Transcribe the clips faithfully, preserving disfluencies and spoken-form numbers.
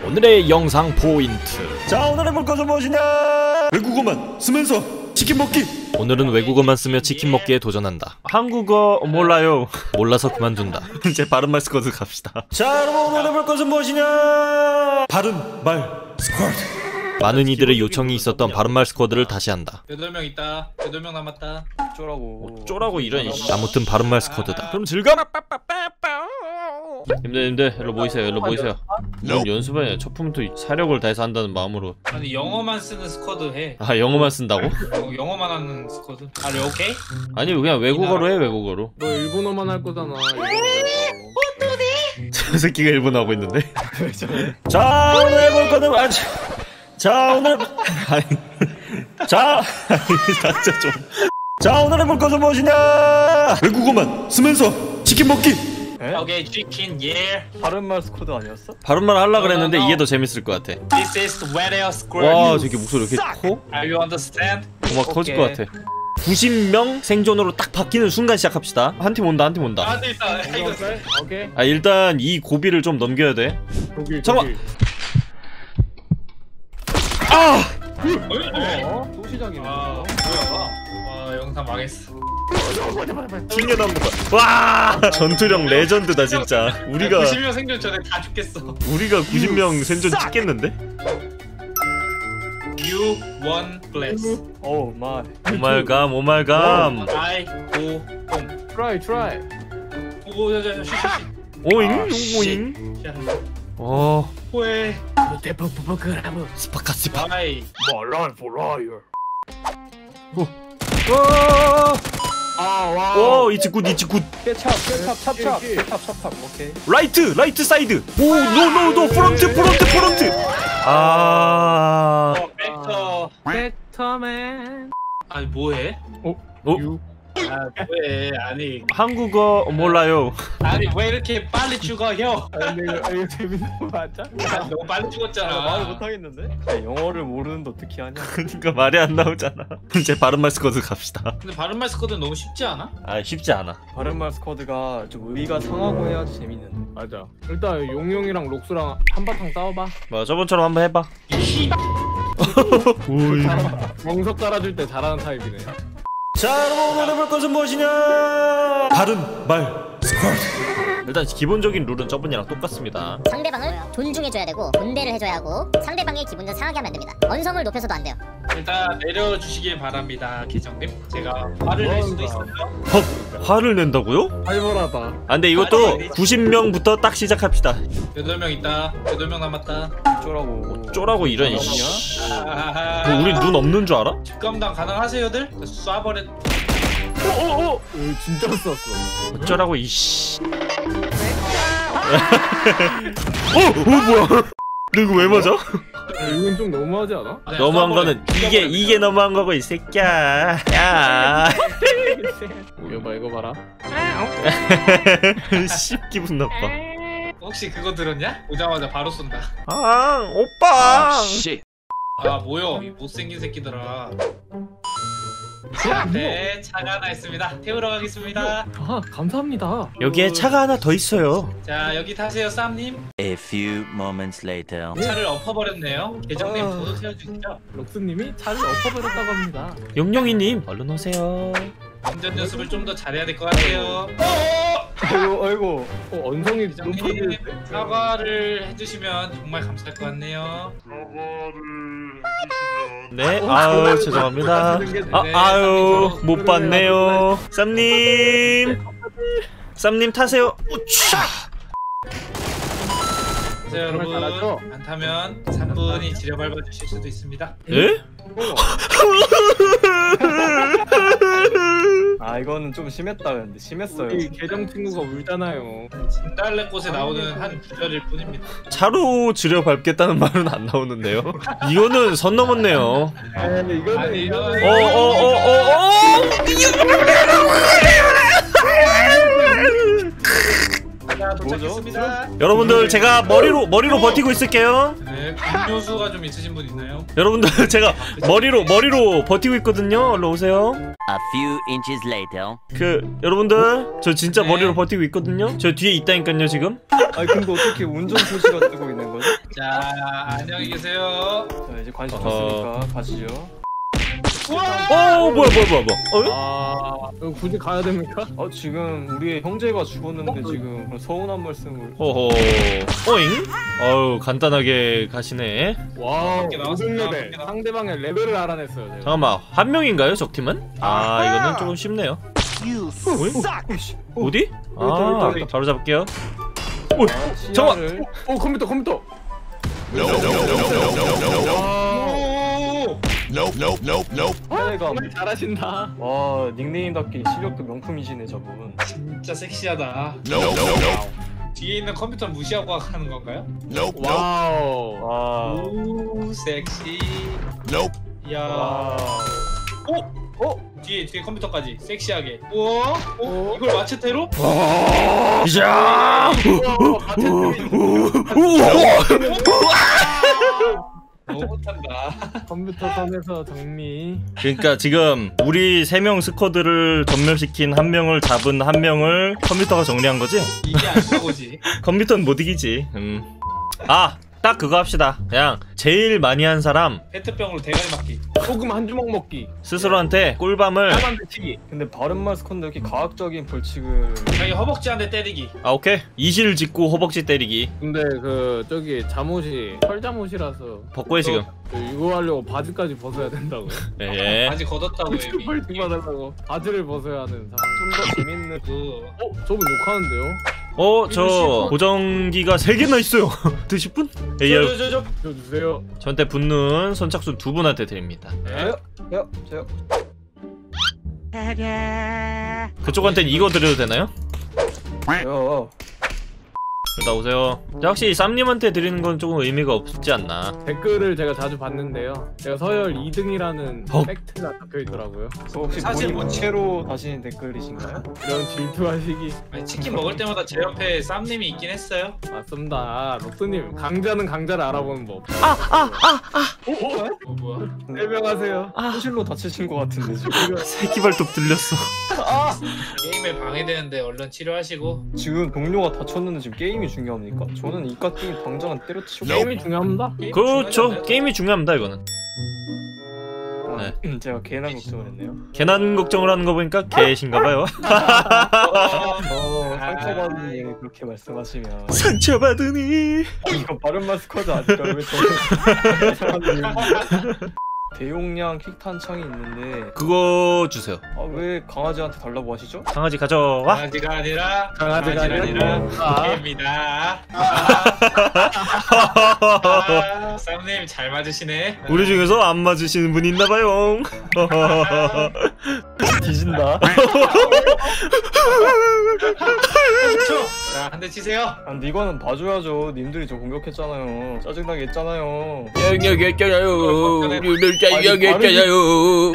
오늘의 영상 포인트. 자, 오늘 해볼 것은 무엇이냐? 외국어만 쓰면서 치킨 먹기. 오늘은 외국어만 쓰며 치킨 먹기에 도전한다. 한국어 몰라요. 몰라서 그만둔다. 이제 바른말 스쿼드 갑시다. 자, 여러분, 오늘 해볼 것은 무엇이냐? 바른말 스쿼드. 많은 이들의 요청이 있었던 바른말 스쿼드를 다시 한다. 여덟 명 있다. 여덟 명 남았다. 쪼라고. 쪼라고 이런. 아무튼 바른말 스쿼드다. 그럼 즐거워. 님들 님들 일로 모이세요. 일로 모이세요. 뭘 연습해. 첫 품부터 사력을 다해서 한다는 마음으로. 아니 영어만 쓰는 스쿼드 해. 아 영어만 쓴다고? 어, 영어만 하는 스쿼드. 아, 오케이? 아니 그냥 외국어로 해. 외국어로. 너 일본어만 할 거잖아. 저 새끼가 일본어 하고 있는데. 자, 오늘 해볼 것은 아, 자, 오늘 아니 자, 진짜 좀. 자, 오늘 해볼 것은 무엇이냐? 외국어만 쓰면서 치킨 먹기. 오케이, 치킨 예. 바른말 스쿼드 아니었어? 바른말 하려 그랬는데 이게 더 재밌을 것 같아. This is the weather square. 와 저기 목소리 이렇게 커? Are you understand? 고막 커질 것 같아. 구십 명 생존으로 딱 바뀌는 순간 시작합시다. 한 팀 온다 한 팀 온다. 아, 일단 이거 오케이. 아 일단 이 고비를 좀 넘겨야 돼. 독일. 잠깐만. 독일. 아! 어? 또 시작이네. 아, 뭐야? 와, 영상 망했어. 튕겨나온 거 봐. 와! 전투력 레전드다 진짜. 우리가 구십 명 생존 전에 다 죽겠어. 우리가 구십 명 생존 찍겠는데? You won bless. 오 마이. 오말감 오말감. I go home. 트라이 트라이. 오, 자, 자, 쉬, 쉬, 쉬. 오잉 오잉. 자, 어 왜? 대박 부부크라브. 스파카 스파. Why? 몰라요 몰라요. 와! 아 와. 오 이츠 굿 이츠 굿. 케찹 케찹 찹찹 케찹 찹찹 오케이. 라이트 라이트 사이드. 오 노 노 노 프론트 프론트 프론트. 아. 어, 벡터. 벡터맨. 아니 뭐해? 어? 아, 왜? 아니, 한국어 몰라요. 아니 왜 이렇게 빨리 죽어, 형? 아니 이거 이거 재밌는 거 맞아? 아, 너무 빨리 죽었잖아. 아, 말을 못 하겠는데? 야, 영어를 모르는데 어떻게 하냐? 그러니까 말이 안 나오잖아. 이제 바른말 스쿼드 갑시다. 근데 바른말 스쿼드는 너무 쉽지 않아? 아 쉽지 않아. 바른말 스쿼드가 좀 의의가 상하고 해야지 재밌는. 맞아. 일단 용용이랑 록수랑 한바탕 싸워봐. 뭐 저번처럼 한번 해봐. 오이. 정석 깔아줄 때 잘하는 타입이네. 자, 여러분, 오늘 해볼 것은 무엇이냐? 바른말 스쿼드. 일단 기본적인 룰은 저번이랑 똑같습니다. 상대방을 존중해줘야 되고 존대를 해줘야 하고 상대방의 기분을 상하게 하면 안 됩니다. 언성을 높여서도 안 돼요. 일단 내려주시길 바랍니다, 계정님. 제가 화를 낼 수도 있어요. 헉 화를 낸다고요? 살벌하다. 아 근데 이것도 구십 명부터 딱 시작합시다. 여덟 명 있다. 여덟 명 남았다. 쪼라고. 쪼라고 이런 이씨. 아하하. 뭐 우리 눈 없는 줄 알아? 직감당 가능하세요들? 쏴버려. 오오오. 어, 진짜 쐈어. 어쩌라고 이씨. 어? 어 뭐야? 너 이거 왜 맞아? 이건 좀 너무하지 않아? 네, 너무한 쏴버려. 거는 이게 이게 너무한 거고 이 새끼야. 야. 이거 봐 이거 봐라. 씨 기분 나빠. 혹시 그거 들었냐? 오자마자 바로 쏜다. 아 오빠. 아 뭐여, 이 못생긴 새끼들아. 네, 차가 하나 있습니다. 태우러 가겠습니다. 아 감사합니다. 여기에 차가 하나 더 있어요. 자, 여기 타세요, 쌈님. A few moments later. 차를 엎어버렸네요. 계정님 저도 태워주시죠. 록수님이 차를 엎어버렸다고 합니다. 용용이님 얼른 오세요. 운전 연습을 좀 더 잘해야 될 것 같아요. 아이고 아이고. 어 언성이 계정님 높아지는데? 사과를 해주시면 정말 감사할 것 같네요. 네, 아유 죄송합니다. 아, 아유 못 봤네요. 쌈님, 쌈님 타세요. 우차. 그래서 여러분 잘하죠? 안 타면 삼 분이 지려밟아 주실 수도 있습니다. 에? 아 이거는 좀 심했다 근데 심했어요. 이 계정 친구가 울잖아요. 진달래꽃에 나오는 한 구절일 뿐입니다. 차로 지려 밟겠다는 말은 안 나오는데요. 이거는 선 넘었네요. 에이 이거는 아니, 이거는 어, 어, 어, 어, 어. 자, 도착했습니다. 여러분들 제가 머리로 머리로 버티고 있을게요. 네. 네, 음료수가 좀 있으신 분 있나요? 여러분들 제가 머리로 머리로 버티고 있거든요. 얼른 오세요. A few inches later. 그 여러분들 저 진짜 네. 머리로 버티고 있거든요. 저 뒤에 있다니까요 지금. 아니 근데 어떻게 운전 표시가 뜨고 있는 거죠? 자, 안녕히 계세요. 자 이제 관심 어허. 줬으니까 가시죠. 어 뭐야 뭐야 뭐야 뭐야. 어? 아 이거 굳이 가야 됩니까? 어 지금 우리의 형제가 죽었는데 지금 그런 서운한 말씀을. 호호. 어잉? 어우 간단하게 가시네. 와우 밖에 나왔습니다. 오백 레벨 밖에 나왔- 상대방의 레벨을 알아냈어요 제가. 잠깐만 한 명인가요 적팀은? 아 이거는 조금 쉽네요. 어디? 어디? 아 여기, 여기. 바로 잡을게요. 아, 시야를. 오 컴퓨터 컴퓨터 해가. 정말 잘하신다. 와 닉네임답게 실력도 명품이시네 저분. 진짜 섹시하다. 뒤에 있는 컴퓨터 무시하고 하는 건가요? 와우 와. 오, 섹시. 야. 와. 오, 어? 뒤에 뒤에 컴퓨터까지 섹시하게. 우와, 어? 이걸 마체테로? 야! 너무 못한다. 컴퓨터 선에서 정리. 그러니까 지금 우리 세 명 스쿼드를 전멸시킨 한 명을 잡은 한 명을 컴퓨터가 정리한 거지? 이게 안 사고지. 컴퓨터는 못 이기지. 음. 아, 딱 그거 합시다. 그냥 제일 많이 한 사람 페트병으로 대가리 맞기. 소금 한 주먹 먹기. 스스로한테 꿀밤을. 빨간 대치기. 근데 바른 마스콘데 이렇게 과학적인 벌칙을. 자기 허벅지 한 대 때리기. 아 오케이. 이실 짓고 허벅지 때리기. 근데 그 저기 잠옷이 철잠옷이라서 벗고해 지금. 그 이거 하려고 바지까지 벗어야 된다고요? 예. 바지 걷었다고 이미. 벌칙 받으려고 바지를 벗어야 하는 상황. 좀 더 재밌는. 그 어? 저분 욕하는데요? 어, 저 보정기가 세 개나 있어요. 드실 분? 에이아이. 저저저 저 주세요. 저한테 붙는 선착순 두 분한테 드립니다. 저요? 저요? 저요? 그쪽한테는 이거 드려도 되나요? 저요. 일단 오세요. 확실히 쌈님한테 드리는 건 조금 의미가 없지 않나. 댓글을 제가 자주 봤는데요. 제가 서열 이 등이라는 어. 팩트가 적혀 있더라고요. 저 혹시 사실 본인 뭐- 무채로 다시는 댓글이신가요? 이런 질투하시기 아니, 치킨 먹을 때마다 제 옆에 쌈님이 있긴 했어요. 맞습니다. 록스님 강자는 강자를 알아보는 법. 어 뭐야? 해명하세요. 호실로 다치신 것 같은데 지금. 새끼 발톱 들렸어. 게임에 방해되는데 얼른 치료하시고. 지금 동료가 다쳤는데 지금 게임이 중요합니까? 저는 이깟 게임 당장은 때려치우고. 게임이 중요합니다. 게임 그렇죠. 중요하잖아요. 게임이 중요합니다 이거는. 아, 음, 제가 괜한 걱정을 했네요. 괜한 걱정을 하는 거 보니까 개신가봐요. 어, 상처받은 분이 그렇게 말씀하시면 상처받으니. 이거 바른 마스커드 아닐까? 왜 저는 이상한 대용량 킥탄 창이 있는데 그거 주세요. 아, 왜 강아지한테 달라고 하시죠? 강아지 가져와. 강아지가 아니라 강아지가 아니라 아. 개입니다. 아, 쌈님 잘 맞으시네. 우리 중에서 안 맞으시는 분이 있나봐요. 뒤진다. 자, 한 대 치세요. 아, 근데 이거는 봐줘야죠. 님들이 저 공격했잖아요. 짜증나게 했잖아요. 여기 했잖아요. 오늘 여기 했잖아요.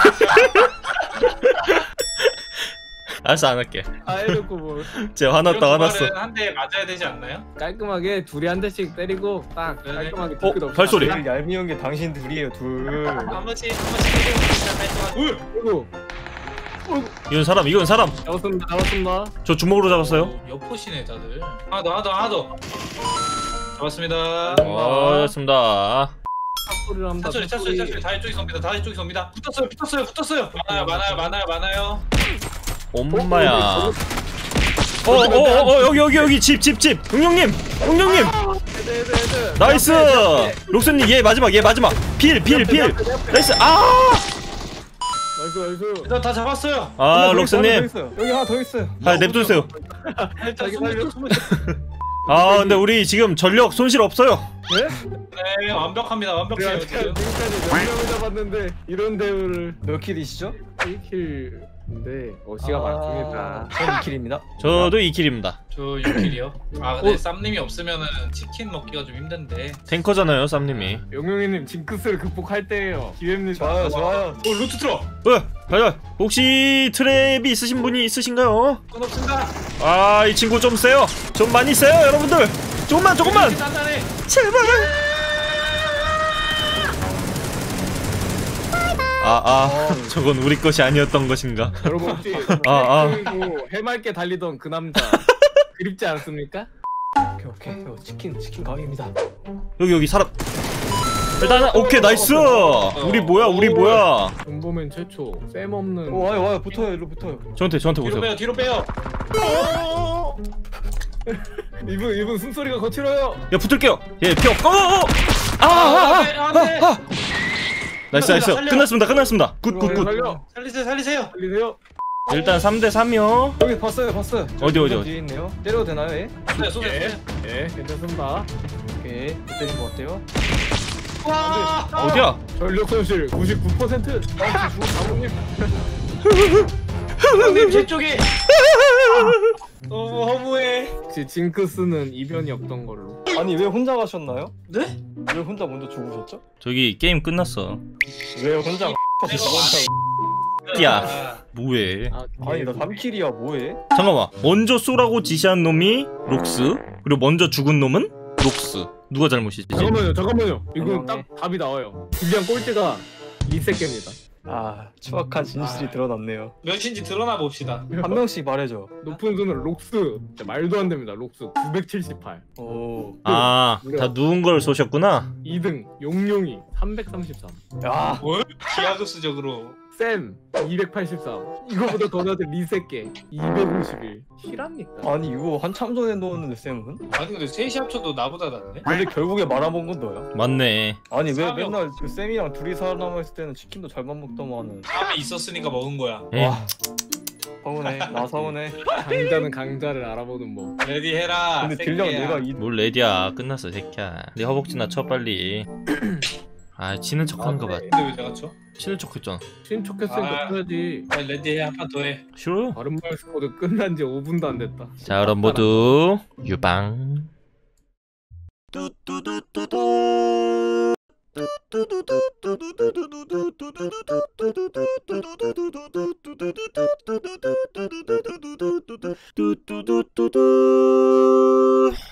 알았어 안 할게. 아 해놓고 뭐 쟤 화났다 화났어. 한대 맞아야 되지 않나요? 깔끔하게 둘이 한 대씩 때리고 딱 네네. 깔끔하게 어, 뒤끝 없이 발소리. 제일 얄미운 게 당신 둘이에요, 둘. 한 번씩 한 번씩 때리고 시작할 동안. 그리고 이건 사람 이건 사람. 잡았습니다 잡았습니다. 저 주먹으로 잡았어요. 어, 여포시네 다들. 하나 더 하나 더 하나 더. 잡았습니다. 어, 좋습니다. 소리를 합니다. 차소리 차소리 차소리 다 이쪽이 섭니다. 다 이쪽이 섭니다. 붙었어요 붙었어요 붙었어요. 많아요 많아요 많아요 많아요. 엄마야. 어, 어, 어, 어, 여기, 여기, 여기, 집, 집, 집. 용용님, 용용님. 헤드 헤드 헤드. 나이스. 록스님, 얘 마지막, 얘 마지막. 필, 필, 필. 나이스. 아, 나이스 나이스. 일단 다 잡았어요. 아, 하나 더 록스님. 있어요. 여기 하나 더 있어요. 아, 냅두세요. 일단 숨을 숨을. 아, 근데 우리 지금 전력 손실 없어요. 네 완벽합니다 완벽해요 제가 지금. 지금까지 몇 명을 잡았는데 이런 대우를 몇 킬이시죠? 일 킬인데 어시가 많습니다. 전 이 킬입니다. 저도 이 킬입니다. 저 육 킬이요. 아 근데 쌈님이 없으면은 치킨 먹기가 좀 힘든데. 탱커잖아요, 쌈님이. 용용이님 징크스를 극복할 때예요. 기회입니다. 좋아요, 좋아요. 오 루트 틀어. 어, 가자. 혹시 트랩이 있으신 분이 있으신가요? 끊었습니다. 아, 이 친구 좀 세요. 좀 많이 세요, 여러분들. 조금만, 조금만. 단단해. 제발. 아, 아, 저건 우리 것이 아니었던 것인가? 여러분 혹시 아, 아. 그리고 해맑게 달리던 그 남자 그립지 않습니까? 오케이 오케이. 이거 치킨 치킨 가게입니다. 여기 여기 사람. 일단 오케이 나이스. 우리 뭐야 우리 뭐야? 존버맨 최초 쌤 없는. 오 와요 와요 붙어요 일로 붙어요. 저한테 저한테 뒤로 보세요. 빼요 뒤로 빼요. 이분 이분 숨소리가 거칠어요. 야 붙을게요. 예 피어. 어. 아, 아, 아, 안돼. 아. 나이스 나이스. 살려. 끝났습니다 끝났습니다. 굿 굿 굿. 살려. 살리세요 살리세요. 살리세요. 일단 삼 대 삼이요. 여기 봤어요 봤어요. 어디, 어디, 저 어디? 뒤에 있네요. 때려도 되나요 얘? 쏘세요 쏘세요. 예, 괜찮습니다. 오케이. 때린 것 같아요. 와. 어디야? 전력 손실 구십구 퍼센트. 아, 죽은 장모님. 형님 제 쪽에. 너무 허무해. 혹시 징크스는 이변이 없던 걸로. 아니 왜 혼자 가셨나요? 네? 왜 혼자 먼저 죽으셨죠? 저기 게임 끝났어. 왜 혼자 야 뭐해? 아, 아니 나 삼 킬이야 뭐해? 잠깐만. 먼저 쏘라고 지시한 놈이 록스. 그리고 먼저 죽은 놈은 록스. 누가 잘못이지? 잠깐만요, 잠깐만요. 이건 아니, 딱 답이 나와요. 불리한 꼴찌가 리셋입니다. 아 추악한 진실이 아. 드러났네요. 몇인지 드러나 봅시다. 한 명씩 말해줘. 높은 수는 록스. 진짜 말도 안 됩니다. 록스 구백칠십팔. 오. 아, 다 누운 걸 쏘셨구나. 이 등 용용이 삼백삼십삼. 야. 뭘? 기하급수적으로. 쌤 이백팔십삼. 이거보다 더 낮은 리셋게 이백오십일. 실합니까? 아니 이거 한참 전에 넣었는데 쌤은? 아니 근데 셋이 합쳐도 나보다 낫네. 근데 결국에 말아본 건 너야. 맞네. 아니 왜 사명. 맨날 그 쌤이랑 둘이 살아남아 있을 때는 치킨도 잘만 먹더만은. 다음에 있었으니까 먹은 거야. 에. 와. 서운해. 나 서운해. 강자는 강자를 알아보는 뭐. 레디 해라. 근데 딜량 새끼야. 내가 이. 뭘 레디야. 끝났어 새끼야. 네 허벅지나 쳐 빨리. 아 치는 척하는 거 봐. 근데 왜 내가 쳐? 치는 척했잖아. 신촉했으니까 아. 쳐야지. 아니, 레디 해 한 판 더 해. 싫어요. 바른말 스쿼드 끝난 지 오 분도 안 됐다. 자 그럼 모두 유방. 뚜뚜뚜뚜뚜